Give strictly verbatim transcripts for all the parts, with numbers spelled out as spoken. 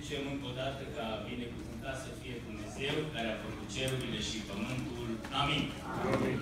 zicem încă o dată ca binecuvântat să fie Dumnezeu care a făcut cerurile și pământul. Amin. Amin.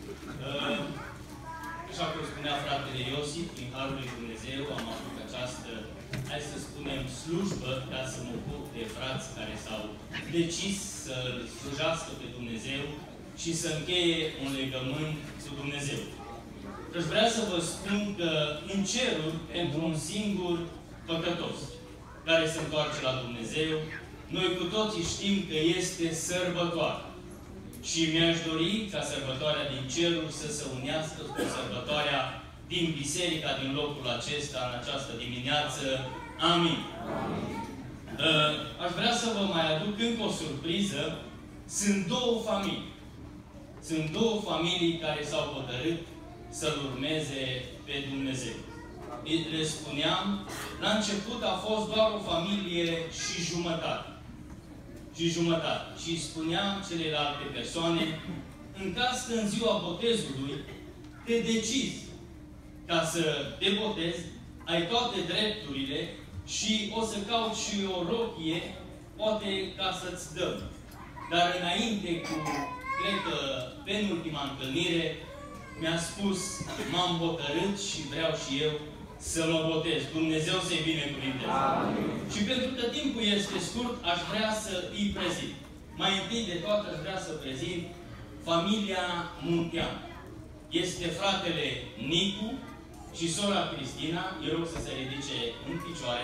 Uh, așa cum spunea fratele Iosif, prin Harul lui Dumnezeu am avut această, hai să spunem, slujbă ca să mă ocup de frați care s-au decis să-L slujească pe Dumnezeu și să încheie un legământ cu Dumnezeu. Deci vreau să vă spun că în cerul, pentru un singur păcătos care se întoarce la Dumnezeu, noi cu toții știm că este sărbătoare. Și mi-aș dori ca sărbătoarea din cerul să se unească cu sărbătoarea din biserica, din locul acesta, în această dimineață. Amin. Amin. Aș vrea să vă mai aduc încă o surpriză. Sunt două familii. Sunt două familii care s-au hotărât să-L urmeze pe Dumnezeu. Le spuneam, la început a fost doar o familie și jumătate. Și jumătate. Și spuneam celelalte persoane, în caz că în ziua botezului te decizi ca să te botezi, ai toate drepturile și o să cauți și o rochie, poate ca să-ți dăm. Dar înainte, cu, cred că, penultima întâlnire, mi-a spus, m-am hotărât și vreau și eu să mă botez. Dumnezeu să-i binecuvânteze. Și pentru că timpul este scurt, aș vrea să îi prezint. Mai întâi de toate aș vrea să prezint familia Muntean. Este fratele Nicu și sora Cristina. Eu rog să se ridice în picioare.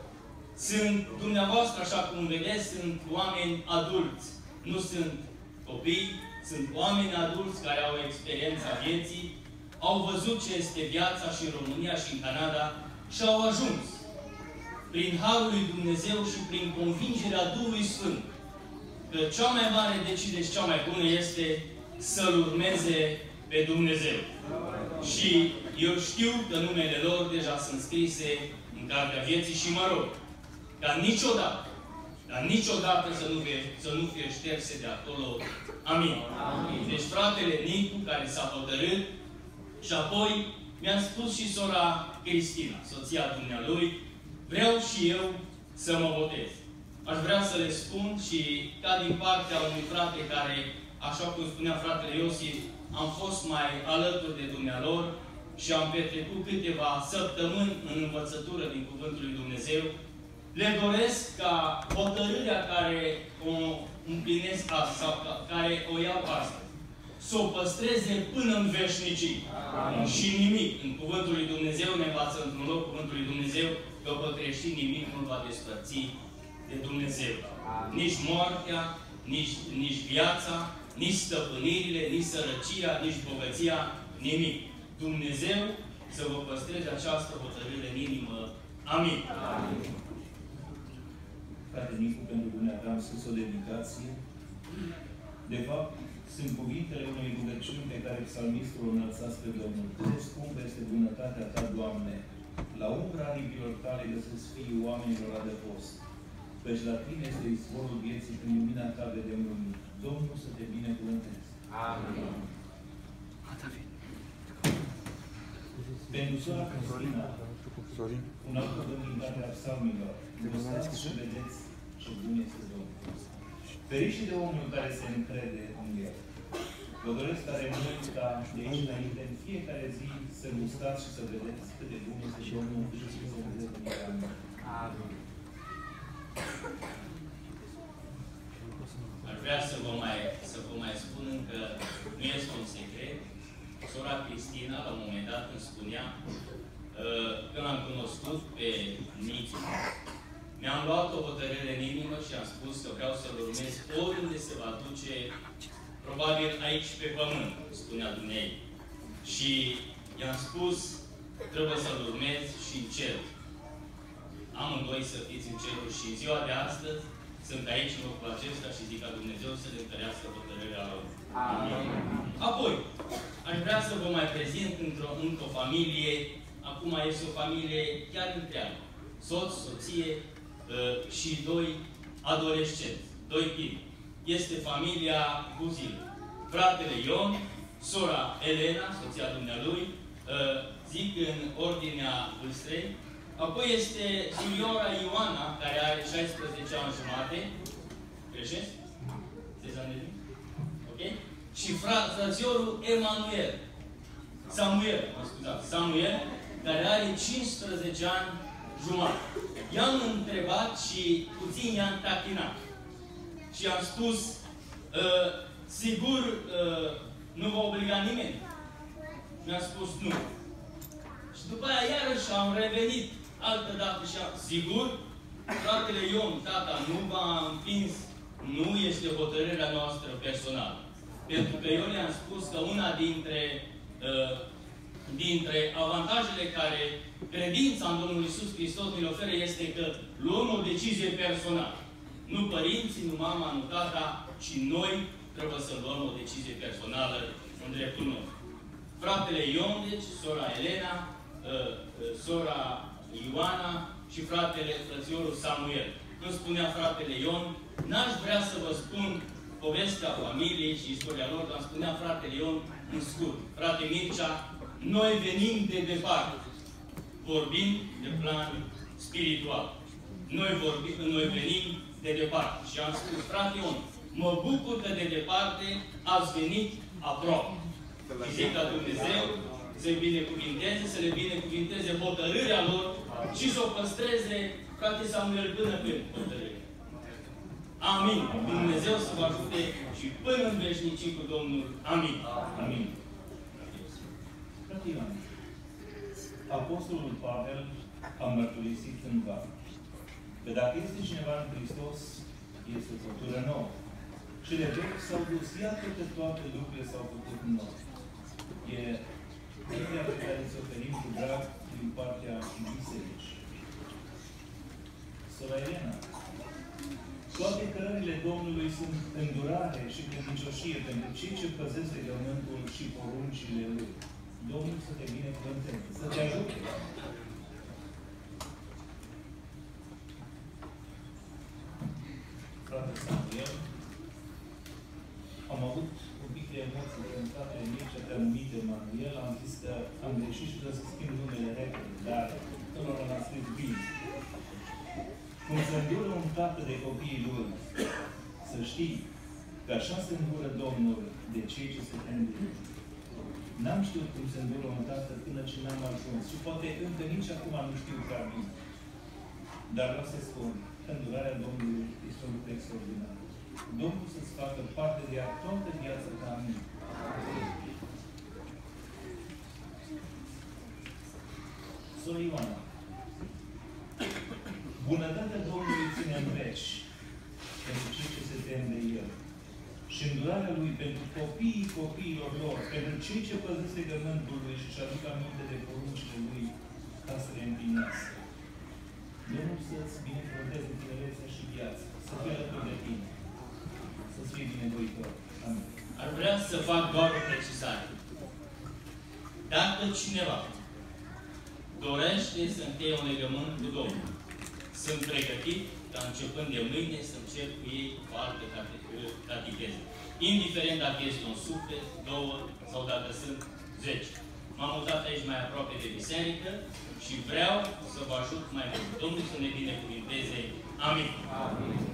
Sunt, dumneavoastră, așa cum vedeți, sunt oameni adulți. Nu sunt copii, sunt oameni adulți care au experiența vieții, au văzut ce este viața și în România și în Canada și au ajuns prin Harul lui Dumnezeu și prin convingerea Duhului Sfânt că cea mai mare decide și cea mai bună este să-L urmeze pe Dumnezeu. Și eu știu că numele lor deja sunt scrise în Cartea Vieții și mă rog ca niciodată, dar niciodată să nu fie, să nu fie șterse de acolo. Amin. Amin. Deci fratele Nicu, care s-a hotărât, și apoi mi-a spus și sora Cristina, soția dumnealui, vreau și eu să mă botez. Aș vrea să le spun și ca din partea unui frate care, așa cum spunea fratele Iosif, am fost mai alături de dumnealor și am petrecut câteva săptămâni în învățătură din Cuvântul lui Dumnezeu, le doresc ca hotărârea care o împlinesc astăzi, sau care o iau astăzi, să o păstreze până în veșnicii. Amin. Și nimic în Cuvântul lui Dumnezeu ne învață într-un loc Cuvântul lui Dumnezeu că pe creștin nimic nu va despărți de Dumnezeu. Amin. Nici moartea, nici, nici viața, nici stăpânirile, nici sărăcia, nici bogăția, nimic. Dumnezeu să vă păstreze această hotărâre în inimă. Amin. Amin. Frate Nicu, pentru dumneavoastră am scris o dedicație. De fapt, sunt cuvintele unei rugăciuni pe care psalmistul o înălța spre Domnul. Cât de scumpă este bunătatea Ta, Doamne! La umbra aripilor Tale găsesc fiii oamenilor adăpost. Căci la Tine este izvorul vieții, când lumina Ta vedem lumii. Domnul să Te binecuvânteze. Amin. Pentru sora Cristina, un alt cuvânt din cartea psalmilor. Gustați și vedeți ce bun este Domnul. Feriște de omul care se încrede în El. Vă doresc tare mult ca de aici înainte, în fiecare zi, să gustați și să vedeți cât de bun este Domnul și să vedeți în El. Amin. Aș vrea să vă mai, să vă mai spun încă, nu este un secret. Sora Cristina, la un moment dat, îmi spunea, când am cunoscut pe Nicu, mi-am luat o hotărâre în inimă și am spus că vreau să-L urmez oriunde se va duce, probabil aici pe pământ, spunea dumnei. Și i-am spus, trebuie să-L urmez și în cer. Amândoi să fiți în cerul și în ziua de astăzi sunt aici în locul acesta și zic ca Dumnezeu să le întărească hotărârea lor. Amin. Apoi, aș vrea să vă mai prezint într-o încă o familie. Acum este o familie chiar întreagă. Soț, soție uh, și doi adolescenți, doi tineri. Este familia Buzil. Fratele Ion, sora Elena, soția dumnealui, uh, zic în ordinea vârstei, Apoi este Signora Ioana, care are șaisprezece ani jumate. Greșesc? Ok? Și fra frațiorul Emanuel. Samuel, mă scuzați, Samuel, care are cincisprezece ani jumate. I-am întrebat și puțin i-am tachinat. Și am spus, uh, sigur, uh, nu va obliga nimeni. Mi-a spus nu. Și după aia iarăși am revenit altă dată și am, sigur, fratele Ion, tata, nu v-a împins, nu este hotărârea noastră personală. Pentru că eu le-am spus că una dintre, uh, dintre avantajele care credința în Domnul Iisus Hristos ne oferă este că luăm o decizie personală. Nu părinții, nu mama, nu tata, ci noi trebuie să luăm o decizie personală în dreptul nostru. Fratele Ion, deci, sora Elena, uh, uh, sora Ioana și fratele, frățiorul Samuel. Când spunea fratele Ion, n-aș vrea să vă spun povestea familiei și istoria lor, dar spunea fratele Ion în scurt. Frate Mircea, noi venim de departe. Vorbim de plan spiritual. Noi, vorbim, noi venim de departe. Și am spus, frate Ion, mă bucur că de departe ați venit aproape. Și zic ca Dumnezeu să-i binecuvinteze, să le binecuvinteze hotărârea lor și să o păstreze, frate Samuel, până când hotărârea. Amin. Dumnezeu să vă ajute și până în veșnicii cu Domnul. Amin. Amin. Frate Ioan, Apostolul Pavel a mărturisit cândva că dacă este cineva în Hristos, este o făptură nouă. Cele vechi s-au dus, iată că toate lucrurile s-au făcut nou. E ideea pe care ți-o oferim cu drag din partea bisericii. Sora Elena, toate cărările Domnului sunt îndurare și credincioșie pentru cei ce păzesc legământul și poruncile Lui. Domnul să te binecuvânteze, să te ajute. Frate Samuel, am avut un pic de emoții când fratele Mircea te-a numit Emanuel, am zis că am greșit și trebuie să schimb numele repede, dar până l-am scris bine. Cum se îndură un tată de copiii lui, să știi că așa se îndură Domnul de cei ce se tem de El. N-am știut cum se îndură un tată până ce n-am ajuns. Și poate încă nici acum nu știu prea bine. Dar vreau să spun că îndurarea Domnului este un lucru extraordinar. Domnul să-ți facă parte de ea toată viața ta. Amin. Sora Ioana, bunătatea Domnului ține în veci pentru cei ce se tem de El. Și îndurarea Lui pentru copiii copiilor lor, pentru cei ce păzesc legământul Lui și își aduc aminte de poruncile Lui ca să le împlinească. Domnul să-ți binecuvânteze tinerețea și viața, să fie alături de tine, să-ți fie binevoitor. Amin. Ar vrea să fac doar o precizare. Dacă cineva dorește să încheie un legământ cu Domnul, sunt pregătit ca începând de mâine să încep cu ei o altă catecheză. Indiferent dacă este un suflet, două sau dacă sunt zece. M-am mutat aici mai aproape de biserică și vreau să vă ajut mai mult. Domnul să ne binecuvinteze. Amin. Amin.